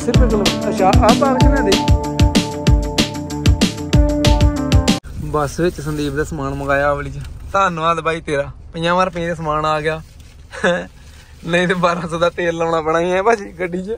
80 रुपये किलो। अच्छा आप बाग च लिया बस विच संदीप का समान मंगाया आवली च। धन्नवाद बाई तेरा, 50 रुपये का समान आ गया नहीं तो 1200 का तेल लाना पैना ही है भाजी गड्डी च।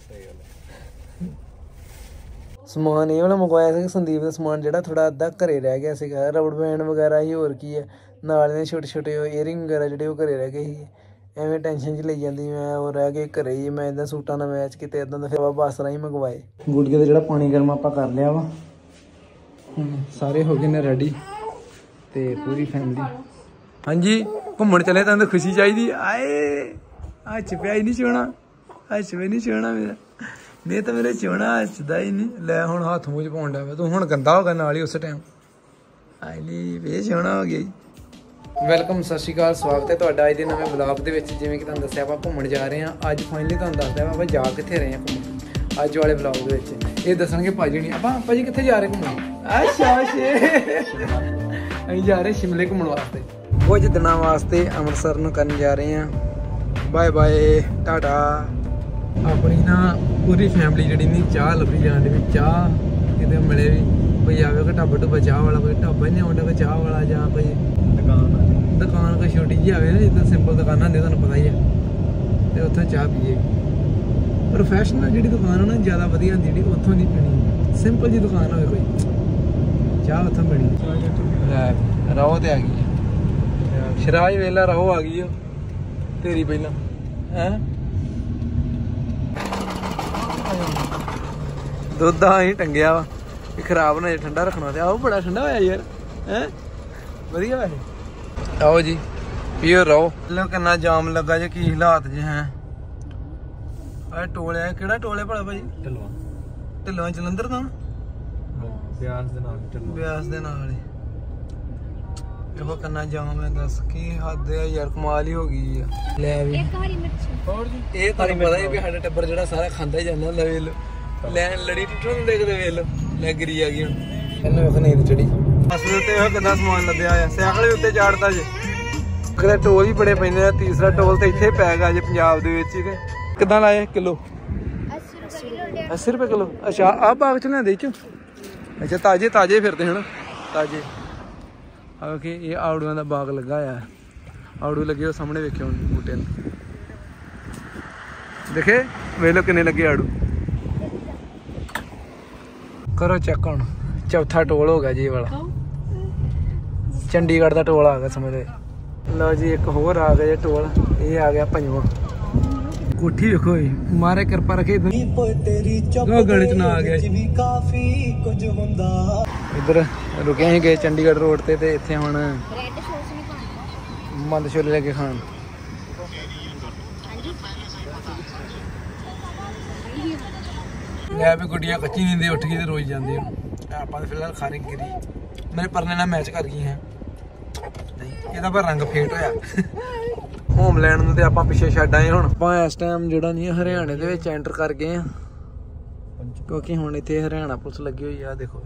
समान ये वाला मंगवाया संदीप का समान जो थोड़ा अद्धा घरे रह गया सीगा, रबड़ बैंड वगैरह ही होर की है, नाल दे छोटे छोटे ईयरिंग वगैरह जोड़े वो घरे रह गए ही। एवें टेंशन च ले जाती मैं और रह गए घरे ही। मैं इदा सूटा ना मैच किते इदा तो फिर बस राही मंगवाए। गुड़िया का जो पानी गर्म आप कर लिया वा, सारे हो गए ने रेडी ते पूरी फैमिली। हाँ जी घूमन चले तो खुशी चाहिए। आए हच पिया ही नहीं चोना, हच पे नहीं चोना मेरा, नहीं तो मेरे चोना हसदा ही नहीं। लै हुण हाथ मूँह च पाउण लग तू हुण गंदा हो गया नाल ही उस टाइम। आई ली वे चोना हो गया। वेलकम सत श्री अकाल, स्वागत है तुहाडा अज दे नवें ब्लॉग दे विच। जिवें कि तुहानूं दस्सिआ आपां घूमण जा रहे हैं। अज फाइनली तुहानूं दसदा आपां जा कित्थे रहे हैं घूमण। अज वाले ब्लॉग दे विच ये दस्सणगे भाजी नहीं। आपां भाजी कित्थे जा रहे घूमण? अच्छा असीं जा रहे शिमले घूमण वास्ते, कुछ दिनों वास्ते अमृतसर नूं करन जा रहे हैं। Bye bye tata. अपनी ना पूरी फैमिली जी नहीं चाह लभी जाने भी, चाह कितने मिले भी कोई आवे कोई ढाबा ढुबा चाह वाला, कोई ढाबा नहीं आउंदा कोई चाह वाला, जां कोई दुकान कोई छोटी जी आवे ना जिद्दां सिंपल दुकानां होंदियां तुहानूं पता ही है, तो उत्थों चाह पीए। प्रोफैशनल जी दुकान है ना ज़्यादा वधिया होंदी, जी उत्थों नहीं पीनी। सिंपल जी दुकान हो कोई चाह उत्थों पीनी। रहो तो आ गई है शराज वेला, रहो आ गई तेरी पहला है दुध ही टंगिया वा खराब ना ठंडा रखना। तो आओ बड़ा ठंडा होया यार है वधिया वैसे। आओ जी पियो रहो। लो कितना जाम लगा जो की हालात जे हैं। टोल है किहड़ा टोल है भला भाजी? ढिल्लों जलंधर तो ब्यास दे नाल ही। देखो कितना जाम है, दस की हद है यार, कमाल ही हो गई है। ले भी ये तुहानूं पता ही साडा टब्बर जिहड़ा सारा खांदा ही जांदा हुंदा। वेल लैन लड़ी टुटन देखदे वेल ले गिरी आ गई हुण इन्हूं वेख नींद चढ़ी। बस दे उत्ते कितना समान लद्या है, साइकिल भी उत्ते चाड़ता जे। कदे टोल ही बड़े पैंदे, तीसरा टोल तो इत्थे पै गया जे पंजाब दे विच ही। ते किदां लाए किलो? 80 रुपये किलो। अच्छा आप बाग च लियांदे च? अच्छा ताजे ताजे फिरते हैं ना ताजे। ओके ये आड़ूआं दा बाग लगा होया है, आड़ू लगे हो सामने वेखे हुण बूटे देखे वेलो किन्ने लगे आड़ू। करो चेक हुण चौथा टोल हो गया जी वाला, चंडीगढ़ का टोल आ गया समझ। लो जी एक होर आ गया टोल, ये आ गया पंजवां। कोठी देखो मारे कृपा रखे गले च ना आ गया। इधर रुके ही गए चंडीगढ़ रोड ते इत्थे हुण मंद छोले लगे खान। मैं भी गुड्डिया कच्ची नींदे उठ गई रोज जाती आप फिलहाल खाने गिरी मेरे परने ना मैच कर गई हैं। ਇਹਦਾ पर रंग फेट होया होमलैंड ਨੂੰ ਤੇ ਆਪਾਂ ਪਿੱਛੇ ਛੱਡ ਆਏ। ਹੁਣ ਆਪਾਂ ਇਸ ਟਾਈਮ ਜਿਹੜਾ ਨਹੀਂ ਹਰਿਆਣੇ ਦੇ ਵਿੱਚ ਐਂਟਰ ਕਰ ਗਏ ਆ, ਕਿਉਂਕਿ ਹੁਣ ਇੱਥੇ ਹਰਿਆਣਾ ਪੁਲਿਸ ਲੱਗੀ ਹੋਈ ਆ। ਦੇਖੋ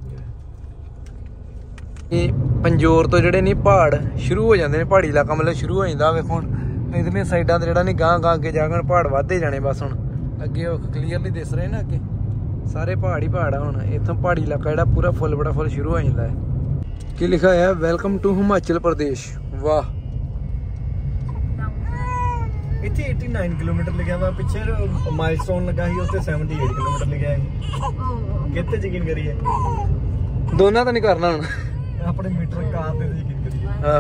ਇਹ ਪੰਜੋਰ ਤੋਂ ਜਿਹੜੇ ਨਹੀਂ ਪਹਾੜ ਸ਼ੁਰੂ ਹੋ ਜਾਂਦੇ ਨੇ, ਪਹਾੜੀ ਇਲਾਕਾ ਮਤਲਬ ਸ਼ੁਰੂ ਹੋ ਜਾਂਦਾ। ਵੇਖੋ ਹੁਣ ਇਧਰਲੀਆਂ ਸਾਈਡਾਂ ਤੇ ਜਿਹੜਾ ਨਹੀਂ ਗਾਂ ਗਾਂ ਅੱਗੇ ਜਾ ਕੇ ਪਹਾੜ ਵੱਧਦੇ ਜਾਣੇ। ਬਸ ਹੁਣ ਅੱਗੇ ਉਹ ਕਲੀਅਰਲੀ ਦਿਸ ਰਹੇ ਨਾ, ਅੱਗੇ ਸਾਰੇ ਪਹਾੜ ਹੀ ਪਹਾੜ ਆ। ਹੁਣ ਇੱਥੋਂ ਪਹਾੜੀ ਇਲਾਕਾ ਜਿਹੜਾ ਪੂਰਾ ਫੁੱਲ ਬੜਾ ਫੁੱਲ ਸ਼ੁਰੂ ਹੋ ਜਾਂਦਾ ਹੈ। ਕੀ ਲਿਖਿਆ ਹੋਇਆ? Welcome to Himachal Pradesh. ਵਾਹ ਇੱਥੇ 89 ਕਿਲੋਮੀਟਰ ਲਿਖਿਆ ਵਾ, ਪਿੱਛੇ ਮਾਈਲਸਟੋਨ ਲੱਗਾ ਸੀ ਉੱਥੇ 78 ਕਿਲੋਮੀਟਰ ਲਿਖਿਆ ਹੈ। ਕਿੱਥੇ ਯਕੀਨ ਕਰੀਏ? ਦੋਨਾਂ ਤਾਂ ਨਹੀਂ ਕਰਨਾ ਹੁਣ, ਆਪਣੇ ਮੀਟਰ ਕਾਰ ਤੇ ਯਕੀਨ ਕਰੀਏ। ਹਾਂ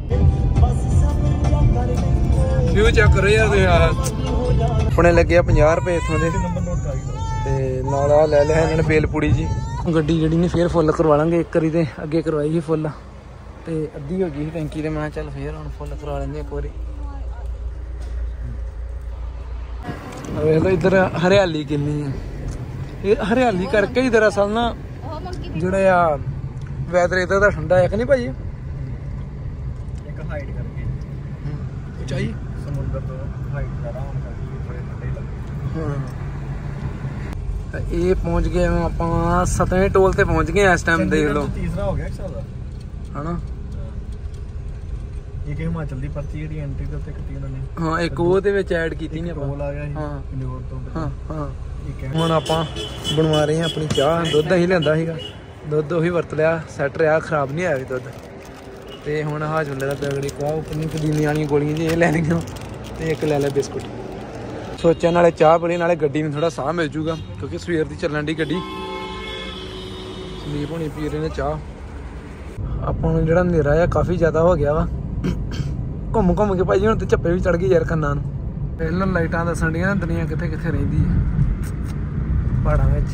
ਵਿਊ ਚੈੱਕ ਕਰੋ ਯਾਰ। ਆਪਣੇ ਲੱਗੇ 50 ਰੁਪਏ ਇੱਥੋਂ ਦੇ ਤੇ ਨਾਲ ਆ ਲੈ ਲਿਆ ਇਹਨਾਂ ਨੇ ਬੇਲ ਪੂੜੀ ਜੀ। ਗੱਡੀ ਜਿਹੜੀ ਨੇ ਫੇਰ ਫੁੱਲ ਕਰਵਾ ਲਾਂਗੇ, ਇੱਕ ਵਾਰੀ ਤੇ ਅੱਗੇ ਕਰਵਾਈ ਸੀ ਫੁੱਲ ਤੇ ਅੱਧੀ ਹੋ ਗਈ ਸੀ ਟੈਂਕੀ ਤੇ। ਮੈਂ ਚੱਲ ਫੇਰ ਹੁਣ ਫੁੱਲ ਕਰਵਾ ਲੈਂਦੇ ਇੱਕ ਵਾਰੀ। ਵੇਖ ਲਓ ਇੱਧਰ ਹਰਿਆਲੀ ਕਿੰਨੀ ਆ। ਇਹ ਹਰਿਆਲੀ ਕਰਕੇ ਹੀ ਦਰਅਸਲ ਨਾ ਜਿਹੜਾ ਆ ਵੈਦਰ ਇੱਧਰ ਦਾ ਠੰਡਾ ਹੈ ਕਿ ਨਹੀਂ ਭਾਜੀ? ਇੱਕ ਹਾਈਟ ਕਰਕੇ ਉਚਾਈ ਸਮੁੰਦਰ ਤੋਂ ਹਾਈਟ ਜ਼ਿਆਦਾ ਹੋਣ ਕਰਕੇ ਥੋੜੇ ਠੰਡੇ ਲੱਗਦੇ। ਹਾਂ ਤਾਂ ਇਹ ਪਹੁੰਚ ਗਏ ਆਪਾਂ 7ਵੇਂ ਟੋਲ ਤੇ ਪਹੁੰਚ ਗਏ ਇਸ ਟਾਈਮ। ਦੇਖ ਲਓ ਤੀਸਰਾ ਹੋ ਗਿਆ ਹਨਾ। एक हिमाचल दी पर्ची जेडी एंट्री ते उत्ते कट्टी उन्होंने। हां एक वो दे विच ऐड कीती नहीं ਆਪਾਂ। टोल आ गया ਸੀ इंदौर तो। हां हां ਹੁਣ ਆਪਾਂ ਬਣਵਾ ਰਹੇ ਹਾਂ ਆਪਣੀ ਚਾਹ। ਦੁੱਧ ਅਸੀਂ ਲਿਆਂਦਾ ਸੀਗਾ, ਦੁੱਧ ਉਹੀ ਵਰਤ ਲਿਆ, ਸੈੱਟ ਰਿਹਾ, ਖਰਾਬ ਨਹੀਂ ਆਇਆ ਵੀ ਦੁੱਧ। ਤੇ ਹੁਣ ਹਾਜਮਲੇ ਦਾ ਪੈਕਟ ਇੱਕ ਆ ਕਿੰਨੀ ਪੁਦੀਨੇ ਵਾਲੀਆਂ ਗੋਲੀਆਂ ਜੀ ਇਹ ਲੈ ਲਈਆਂ, ਤੇ ਇੱਕ ਲੈ ਲਿਆ ਬਿਸਕੁਟ। ਸੋਚਿਆ ਨਾਲੇ ਚਾਹ ਪੀਣੀ ਨਾਲੇ ਗੱਡੀ ਨੂੰ ਥੋੜਾ ਸਾਹ ਮਿਲ ਜੂਗਾ, ਕਿਉਂਕਿ ਸਵੇਰ ਦੀ ਚੱਲਣ ਦੀ ਗੱਡੀ। ਸੰਦੀਪ ਹੋਣੀ ਪੀ ਰਹੇ ਨੇ ਚਾਹ। ਆਪਾਂ ਨੂੰ ਜਿਹੜਾ ਹਨੇਰਾ ਆ ਕਾਫੀ ਜ਼ਿਆਦਾ ਹੋ ਗਿਆ ਵਾ। ਘੁੰਮ ਘੁੰਮ ਕੇ ਭਾਈ ਹੁਣ ਤੇ ਝੱਪੇ ਵੀ ਚੜ ਗਏ ਯਾਰ ਕੰਨਾਂ ਨੂੰ। ਪਹਿਲਾਂ ਲਾਈਟਾਂ ਦੱਸਣ ਡੀਆਂ ਦੁਨੀਆ ਕਿੱਥੇ ਕਿੱਥੇ ਰਹਿੰਦੀ ਹੈ ਪਹਾੜਾਂ ਵਿੱਚ।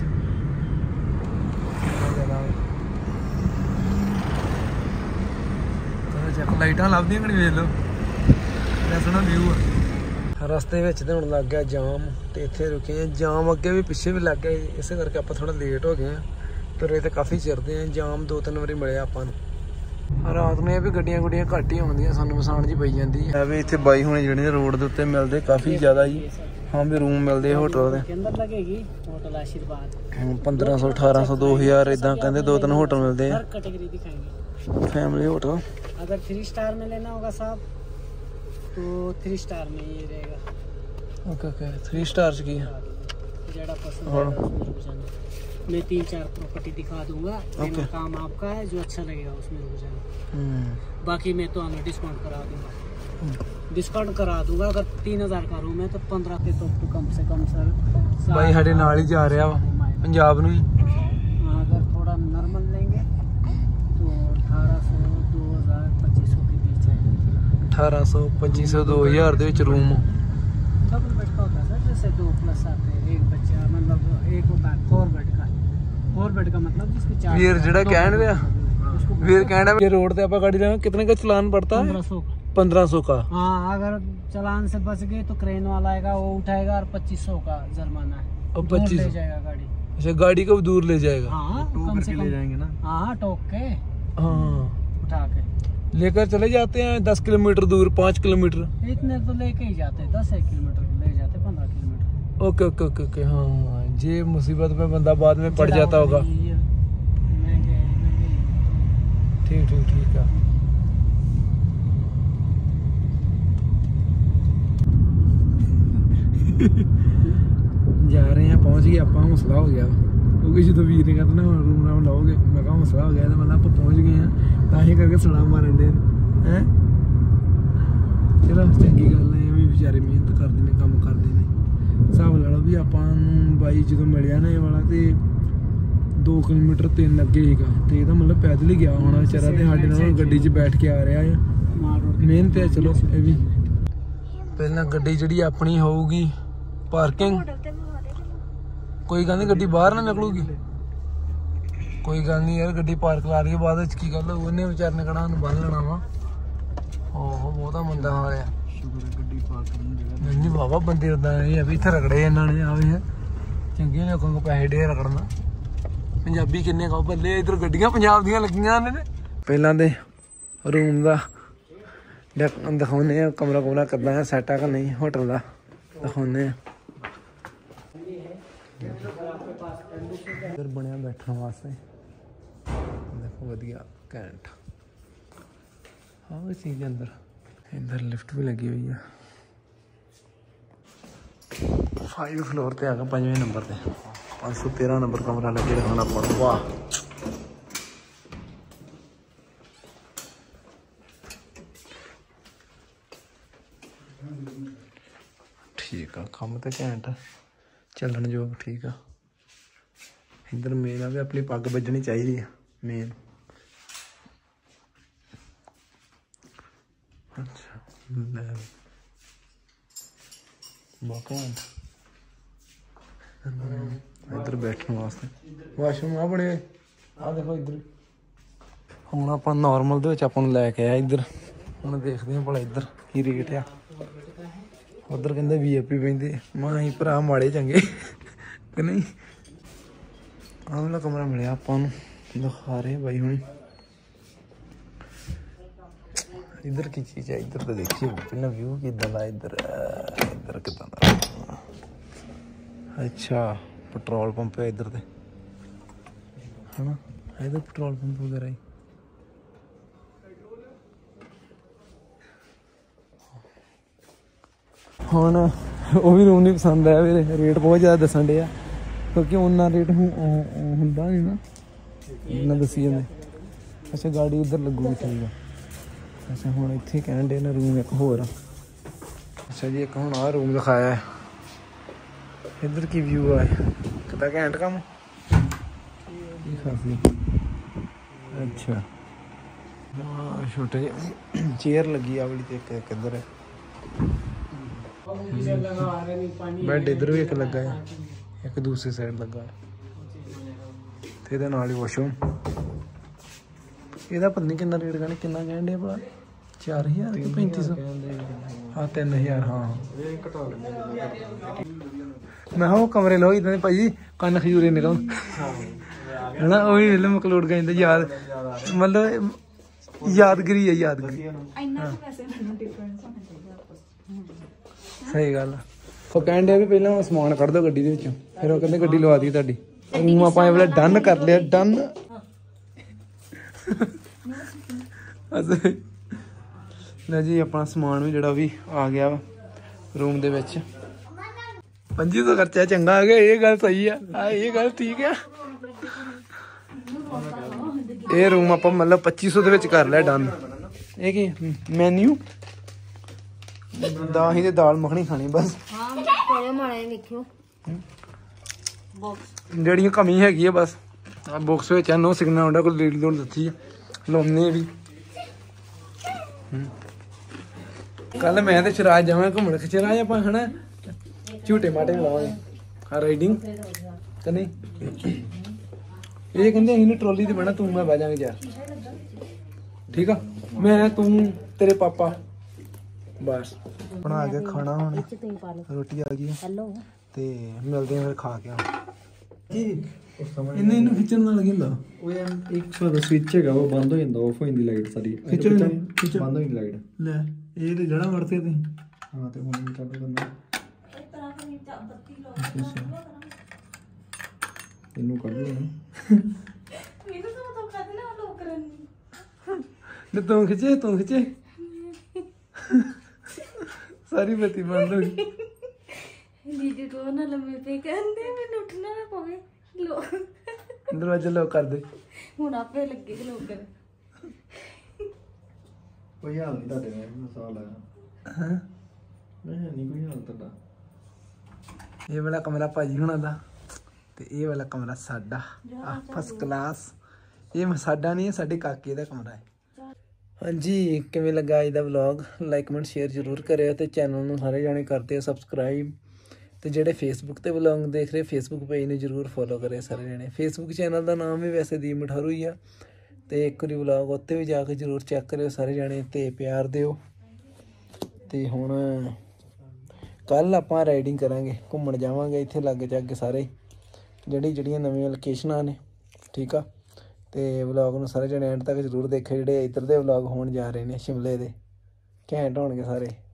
ਲਾਈਟਾਂ ਲੱਭਦੀਆਂ ਕਿ ਨਹੀਂ ਵੇਖ ਲਓ, ਕਿੰਨਾ ਸੋਹਣਾ ਵਿਊ ਆ। ਰਸਤੇ ਵਿੱਚ ਤੇ ਹੁਣ ਲੱਗ ਗਿਆ ਜਾਮ, ਤੇ ਇੱਥੇ ਰੁਕੇ ਆ। ਜਾਮ ਅੱਗੇ ਵੀ ਪਿੱਛੇ ਵੀ ਲੱਗ ਗਿਆ, ਇਸੇ ਕਰਕੇ ਆਪਾਂ ਥੋੜਾ ਲੇਟ ਹੋ ਗਏ ਆ। ਤੁਰੇ ਤੇ ਕਾਫੀ ਚਿਰਦੇ ਆ, ਜਾਮ 2-3 ਵਾਰੀ ਮਿਲਿਆ ਆਪਾਂ ਨੂੰ। ਰਾਤ ਨੂੰ ਇਹ ਵੀ ਗੱਡੀਆਂ ਗੁੱਡੀਆਂ ਘੱਟ ਹੀ ਆਉਂਦੀਆਂ, ਸਾਨੂੰ ਵਸਾਣ ਜੀ ਪਈ ਜਾਂਦੀ ਹੈ ਵੀ। ਇੱਥੇ ਬਾਈ ਹੁਣੇ ਜਿਹੜੇ ਰੋਡ ਦੇ ਉੱਤੇ ਮਿਲਦੇ ਕਾਫੀ ਜ਼ਿਆਦਾ ਜੀ। ਹਾਂ ਵੀ ਰੂਮ ਮਿਲਦੇ ਹੋਟਲ ਦੇ 1500 1800 2000 ਇਦਾਂ ਕਹਿੰਦੇ। 2-3 होटल मिलते हैं, कैटेगरी दिखाएंगे। फैमिली होटल अगर 3 स्टार में लेना होगा साहब तो 3 स्टार में ये रहेगा। ओके ओके 3 स्टार की ज़्यादा पसंद। मैं 3-4 प्रॉपर्टी दिखा दूंगा, okay। काम आपका है, जो अच्छा लगेगा उसमें रुक जाना। बाकी मैं तो हमें डिस्काउंट करा दूंगा, डिस्काउंट करा दूंगा। अगर 3000 का रूम है तो 15 के तो कम से कम सर भाई साढ़े नाल ही जा रहा वा पंजाब ਨੂੰ। अगर थोड़ा नॉर्मल लेंगे तो 1800 2000 2500 के बीच है। 1800 2500 2000 ਦੇ ਵਿੱਚ रूम डबल बेड का होता है सर, जैसे 2 प्लस आते हैं, एक बच्चा मतलब एक होता है 4 बेड का। 4 बेड का मतलब जिसके 4 ਵੀਰ ਜਿਹੜਾ ਕਹਿਣ ਰਿਹਾ ਵੀਰ कहना ये रोड पे आप गाड़ी लेना कितने का चलान पड़ता है? 1500 का। हाँ अगर चलान से बच गए तो क्रेन वाला आएगा, वो उठाएगा और 2500 का जुर्माना है। और 25 ले जाएगा गाड़ी। अच्छा गाड़ी को दूर ले जाएगा? हाँ कम से कम ले जाएंगे ना। हाँ टोक के हाँ उठा के लेकर चले जाते हैं 10 किलोमीटर दूर 5 किलोमीटर इतने तो लेके ही जाते हैं। 10 किलोमीटर ले जाते 15 kilometre. Okay okay okay okay. हाँ ये मुसीबत में बंदा बाद में पड़ जाता होगा। ठीक ठीक ठीक है। जा रहे हैं, पहुंच गए आप। हौसला हो गया क्योंकि जो वीर ने कहता ना रूम राम लाओगे, मैं कहा हौसला हो गया तो मतलब आप पहुंच गए हैं ताही करके सलाम मारन दे हैं। चलो चंगी गल है, भी बेचारे मेहनत करते हैं, काम करते हैं। हिसाब ला लो भी ਆਪਾਂ ਨੂੰ ਬਾਈ ਜਦੋਂ ਮਿਲਿਆ ਨਾ ਇਹ ਵਾਲਾ ਤੇ 2 किलोमीटर 3 ਲੱਗੇ ਸੀਗਾ, ਤੇ ਇਹਦਾ ਮਤਲਬ ਪੈਦਲ ਹੀ ਗਿਆ ਹੋਣਾ ਵਿਚਾਰਾ, ਤੇ ਸਾਡੇ ਨਾਲ ਗੱਡੀ 'ਚ ਬੈਠ ਕੇ ਆ ਰਿਹਾ ਆ। ਮਿਹਨਤ ਹੈ ਚਲੋ ਇਹ ਵੀ। ਪਹਿਲਾਂ ਗੱਡੀ ਜਿਹੜੀ ਆਪਣੀ ਹੋਊਗੀ ਪਾਰਕਿੰਗ, ਕੋਈ ਗੱਲ ਨਹੀਂ ਗੱਡੀ ਬਾਹਰ ਨਾ ਨਿਕਲੂਗੀ, ਕੋਈ ਗੱਲ ਨਹੀਂ ਯਾਰ ਗੱਡੀ ਪਾਰਕ ਲਾ ਲਈਏ ਬਾਅਦ ਵਿੱਚ ਕੀ ਗੱਲ ਉਹਨੇ ਵਿਚਾਰੇ ਨੇ ਕਹਿਣਾ ਸਾਨੂੰ ਬੰਨ ਲੈਣਾ ਵਾ। ਓਹ ਬਹੁਤਾ ਮੰਦਾ ਹਾਲ ਆ। ਨਹੀਂ ਬਾਬਾ ਬੰਦੇ ਉਦਾਂ ਇਹ ਆ ਵੀ ਇੱਥੇ ਰਗੜੇ ਇਹਨਾਂ ਨੇ ਆਵੇ ਚੰਗੇ ਲੋਕਾਂ ਕੋਲ ਪੈਸੇ ਡੇ ਰਗੜਨਾ। ਪੰਜਾਬੀ ਕਿੰਨੇ ਕਹੋ ਬੱਲੇ, ਇੱਧਰ ਗੱਡੀਆਂ ਪੰਜਾਬ ਦੀਆਂ ਲੱਗੀਆਂ ਨੇ। ਪਹਿਲਾਂ ਦੇ ਰੂਮ ਦਾ ਦਿਖਾਉਂਦੇ ਆ, ਕਮਰਾ ਕੁਮਰਾ ਕਿੱਦਾਂ ਸੈੱਟ ਆ ਕਿ ਨਹੀਂ ਹੋਟਲ ਦਾ ਦਿਖਾਉਂਦੇ ਆ। ਇੱਧਰ ਬਣਿਆ ਬੈਠਣ ਵਾਸਤੇ, ਦੇਖੋ ਵਧੀਆ ਘੈਂਟ। ਹਾਂ ਇਹ ਚੀਜ਼ ਅੰਦਰ ਇੱਧਰ ਲਿਫਟ ਵੀ ਲੱਗੀ ਹੋਈ ਆ। 5 ਫਲੋਰ ਤੇ ਆ ਗਿਆ, 5ਵੇਂ ਨੰਬਰ ਤੇ 513 ਨੰਬਰ ਕਮਰਾ ਲੱਗੇ ਦਿਖਾਉਣਾ ਪੜਾ। ਵਾਹ ਠੀਕ ਆ, ਕੰਮ ਤੇ ਘੈਂਟ ਚੱਲਣ ਯੋਗ ਠੀਕ ਆ। ਇੱਧਰ ਮੇਨ ਆ ਵੀ ਆਪਣੀ ਪੱਗ ਵੱਜਣੀ ਚਾਹੀਦੀ ਆ ਮੇਨ। ਅੱਛਾ ਲੈ ਬਾਕਾਂ ਇੱਧਰ ਬੈਠਣ ਵਾਸਤੇ ਵਾਸ਼ਰੂਮ ਆ ਬਣੇ ਆ ਦੇਖੋ ਇੱਧਰ। ਹੁਣ ਆਪਾਂ ਨੋਰਮਲ ਦੇ ਵਿੱਚ ਆਪਾਂ ਨੂੰ ਲੈ ਕੇ ਆਇਆ ਇੱਧਰ। ਹੁਣ ਦੇਖਦੇ ਹਾਂ ਭਲਾ ਇੱਧਰ ਕੀ ਰੇਟ ਆ। ਉੱਧਰ ਕਹਿੰਦੇ VIP ਪੈਂਦੇ, ਮੈਂ ਅਸੀਂ ਭਰਾ ਮਾੜੇ ਚੰਗੇ ਕਿ ਨਹੀਂ। ਆਹ ਵਾਲਾ ਕਮਰਾ ਮਿਲਿਆ ਆਪਾਂ ਨੂੰ, ਦਿਖਾ ਰਹੇ ਬਾਈ ਹੁਣੀ। ਇੱਧਰ ਕੀ ਚੀਜ਼ ਹੈ, ਇੱਧਰ ਤਾਂ ਦੇਖੀਏ ਪਹਿਲਾਂ ਵਿਊ ਕਿੱਦਾਂ ਦਾ। ਇੱਧਰ ਇੱਧਰ ਕਿੱਦਾਂ ਦਾ, ਅੱਛਾ ਪੈਟਰੋਲ ਪੰਪ ਹੈ ਇੱਧਰ ਤੇ ਹੈ ਨਾ। ਇੱਧਰ ਪੈਟਰੋਲ ਪੰਪ ਵਗੈਰਾ ਹੀ। ਹੁਣ ਉਹ ਵੀ ਰੂਮ ਨਹੀਂ ਪਸੰਦ ਆਇਆ ਵੀਰੇ, ਰੇਟ ਬਹੁਤ ਜ਼ਿਆਦਾ ਦੱਸਣ ਡੇ ਆ। ਕਿਉਂਕਿ ਉਹਨਾਂ ਰੇਟ ਹੁੰਦਾ ਨਹੀਂ ਨਾ ਇਹਨਾਂ ਦੱਸੀ ਜਾਂਦੇ। ਅੱਛਾ ਗਾੜੀ ਉੱਧਰ ਲੱਗੂਗੀ, ਠੀਕ ਆ। ਅੱਛਾ ਹੁਣ ਇੱਥੇ ਕਹਿਣ ਦੇ ਨਾ ਰੂਮ ਇੱਕ ਹੋਰ ਆ। ਅੱਛਾ ਜੀ ਇੱਕ ਹੁਣ ਆਹ ਰੂਮ ਦਿਖਾਇਆ ਹੈ। ਇੱਧਰ ਕੀ ਵਿਊ ਆ, ਕਿੱਦਾਂ ਘੈਂਟ ਕੰਮ ਕੀ ਖਾਸੀ। ਅੱਛਾ ਹਾਂ ਛੋਟੇ ਜਿਹੇ ਚੇਅਰ ਲੱਗੀ ਆ ਵਾਲੀ ਤੇ ਇੱਕ ਇੱਧਰ ਹੈ। ਬੈਡ ਇੱਧਰ ਵੀ ਇੱਕ ਲੱਗਾ ਹੈ, ਇੱਕ ਦੂਸਰੀ ਸਾਈਡ ਲੱਗਾ ਹੈ ਤੇ ਇਹਦੇ ਨਾਲ ਹੀ ਵਾਸ਼ਰੂਮ। ਇਹਦਾ ਪਤਾ ਨਹੀਂ ਕਿੰਨਾ ਰੇਟ ਕਹਿਣਾ, ਕਿੰਨਾ ਕਹਿਣ ਡਿਆ ਭਲਾ 4000 ਕਿ 3500? ਹਾਂ 3000। ਹਾਂ ਮੈਂ ਕਿਹਾ ਉਹ ਕਮਰੇ ਲਓ ਇੱਦਾਂ ਦੇ ਭਾਈ ਕੰਨ ਖਜੂਰੇ ਨਿਕਲਣ ਹੈ ਨਾ। ਉਹ ਵੀ ਵੇਲੇ ਮਕਲੋੜ ਗਏ ਯਾਦ, ਮਤਲਬ ਯਾਦਗਰੀ ਹੈ ਯਾਦਗਰੀ। ਸਹੀ ਗੱਲ ਆ। ਉਹ ਕਹਿਣ ਡਿਆ ਵੀ ਪਹਿਲਾਂ ਸਮਾਨ ਕੱਢ ਦਿਓ ਗੱਡੀ ਦੇ ਵਿੱਚੋਂ, ਫਿਰ ਉਹ ਕਹਿੰਦੇ ਗੱਡੀ ਲਵਾ ਦੀ ਤੁਹਾਡੀ। ਰੂਮ ਆਪਾਂ ਇਹ ਵੇਲੇ ਡਨ ਕਰ ਲਿਆ, ਡਨ। ਲੈ ਜੀ ਆਪਣਾ ਸਮਾਨ ਵੀ ਜਿਹੜਾ ਵੀ ਆ ਗਿਆ ਵਾ ਰੂਮ ਦੇ ਵਿੱਚ। 2500 ਖਰਚਾ ਚੰਗਾ ਆ ਗਿਆ, ਇਹ ਗੱਲ ਸਹੀ ਆ, ਇਹ ਗੱਲ ਠੀਕ ਆ। ਇਹ ਰੂਮ ਆਪਾਂ ਮਤਲਬ 2500 ਦੇ ਵਿੱਚ ਕਰ ਲਿਆ ਡਨ। ਇਹ ਕੀ ਮੈਨਿਊ ਦਾ ਹੀ ਤੇ ਦਾਲ ਮੱਖਣੀ ਖਾਣੀ ਬਸ। ਜਿਹੜੀਆਂ ਕਮੀ ਹੈਗੀ ਆ ਬਸ ਆ ਬਾਕਸ ਵਿੱਚ ਆ, ਨੋ ਸਿਗਨਲ ਆਉਂਦਾ ਕੋਈ ਲੀਡ ਲੋਡ ਦਿੱਤੀ ਆ ਲਾਉਣੇ ਵੀ। ਕੱਲ ਮੈਂ ਤੇ ਸ਼ਰਾਜ ਜਾਵਾਂ ਘੁੰਮਣ, ਸ਼ਰਾਜ ਆਪਾਂ ਹਨਾ ਝੂਟੇ ਮਾਟੇ ਲਾਵਾਂਗੇ ਆ ਰਾਈਡਿੰਗ ਤੇ ਨਹੀਂ। ਇਹ ਕਹਿੰਦੇ ਅਸੀਂ ਟਰੋਲੀ ਤੇ ਬਹਿਣਾ, ਤੂੰ ਮੈਂ ਬਹਿ ਜਾਵਾਂਗੇ ਯਾਰ, ਠੀਕ ਆ। ਮੈਂ ਤੂੰ ਤੇਰੇ ਪਾਪਾ ਬਸ ਬਣਾ ਕੇ ਖਾਣਾ। ਹੁਣ ਰੋਟੀ ਆ ਗਈ ਤੇ ਮਿਲਦੇ ਆ ਫਿਰ ਖਾ ਕੇ। ਇਹਨੂੰ ਖਿੱਚਣ ਨਾਲ ਕੀ ਹੁੰਦਾ? ਉਹ ਯਾਰ ਇੱਕ ਸਵਿਚ ਹੈਗਾ, ਉਹ ਬੰਦ ਹੋ ਜਾਂਦਾ, ਆਫ ਹੋ ਜਾਂਦੀ ਲਾਈਟ ਸਾਰੀ। ਖਿੱਚਣ ਬੰਦ ਹੋ ਜਾਂਦੀ ਲਾਈਟ। ਲੈ ਇਹ ਤੇ ਜੜਾ ਵਰਤੇ ਤੇ। ਹਾਂ ਤੇ ਹੁਣ ਚਾਲੂ ਕਰਨਾ, ਇਹਨੂੰ ਕੱਢ ਲੈਣਾ। ਤੂੰ ਖਿੱਚੇ, ਤੂੰ ਖਿੱਚੇ। ਸਾਰੀ ਬੱਤੀ ਬੰਦ ਹੋ ਗਈ। ਦੀਦੀ ਕੋ ਨਾ ਲੰਮੇ ਪੇ ਕਹਿੰਦੇ ਮੈਨੂੰ ਉੱਠਣਾ ਨਾ ਪਵੇ। ਲੋ ਦਰਵਾਜ਼ਾ ਲੋਕ ਕਰ ਦੇ। ਹੁਣ ਆਪੇ ਲੱਗੇ ਲੋਕ ਕਰ। ਕੋਈ ਹਾਲ ਨਹੀਂ ਤੁਹਾਡੇ ਨਾਲ, ਮੈਂ ਸਾਹ ਲਾਇਆ। ਹਾਂ ਮੈਂ ਨਹੀਂ ਕੋਈ ਹਾਲ ਤੁਹਾਡਾ। ਇਹ ਵਾਲਾ ਕਮਰਾ ਭਾਜੀ ਹੁਣਾਂ ਦਾ ਤੇ ਇਹ ਵਾਲਾ ਕਮਰਾ ਸਾਡਾ ਫਸਟ ਕਲਾਸ। ਇਹ ਸਾਡਾ ਨਹੀਂ ਹੈ, ਸਾਡੇ ਕਾਕੇ ਦਾ ਕਮਰਾ ਹੈ। ਹਾਂਜੀ ਕਿਵੇਂ ਲੱਗਾ ਅੱਜ ਦਾ ਵਲੌਗ? ਲਾਈਕ ਕਮੈਂਟ ਸ਼ੇਅਰ ਜ਼ਰੂਰ ਕਰਿਓ ਤੇ ਚੈਨਲ ਨੂੰ ਸਾਰੇ ਜਾਣੇ ਕਰਦੇ ਆ ਸਬਸਕ੍ਰਾਈਬ। ਤੇ ਜਿਹੜੇ ਫੇਸਬੁੱਕ ਤੇ ਵਲੌਗ ਦੇਖ ਰਹੇ ਫੇਸਬੁੱਕ ਪੇਜ ਨੂੰ ਜ਼ਰੂਰ ਫੋਲੋ ਕਰਿਓ ਸਾਰੇ ਜਾਣੇ। ਫੇਸਬੁੱਕ ਚੈਨਲ ਦਾ ਨਾਮ ਵੀ ਵੈਸੇ ਦੀਪ ਮਠਾਰੂ ਹੀ ਆ ਤੇ ਇੱਕ ਵਾਰੀ ਵਲੌਗ ਉੱਤੇ ਵੀ ਜਾ ਕੇ ਜ਼ਰੂਰ ਚੈੱਕ ਕਰਿਓ ਸਾਰੇ ਜਾਣੇ ਤੇ ਪਿਆਰ ਦਿਓ। ਤੇ ਹੁਣ ਕੱਲ ਆਪਾਂ ਰਾਈਡਿੰਗ ਕਰਾਂਗੇ, ਘੁੰਮਣ ਜਾਵਾਂਗੇ ਇੱਥੇ ਲਾਗੇ ਚਾਗੇ ਸਾਰੇ ਜਿਹੜੀਆਂ ਨਵੀਆਂ ਲੋਕੇਸ਼ਨਾਂ ਨੇ, ਠੀਕ ਆ। ਤੇ ਵਲੌਗ ਨੂੰ ਸਾਰੇ ਜਣੇ ਐਂਡ ਤੱਕ ਜ਼ਰੂਰ ਦੇਖਿਓ। ਜਿਹੜੇ ਇੱਧਰ ਦੇ ਵਲੌਗ ਹੋਣ ਜਾ ਰਹੇ ਨੇ ਸ਼ਿਮਲੇ ਦੇ, ਘੈਂਟ ਹੋਣਗੇ ਸਾਰੇ।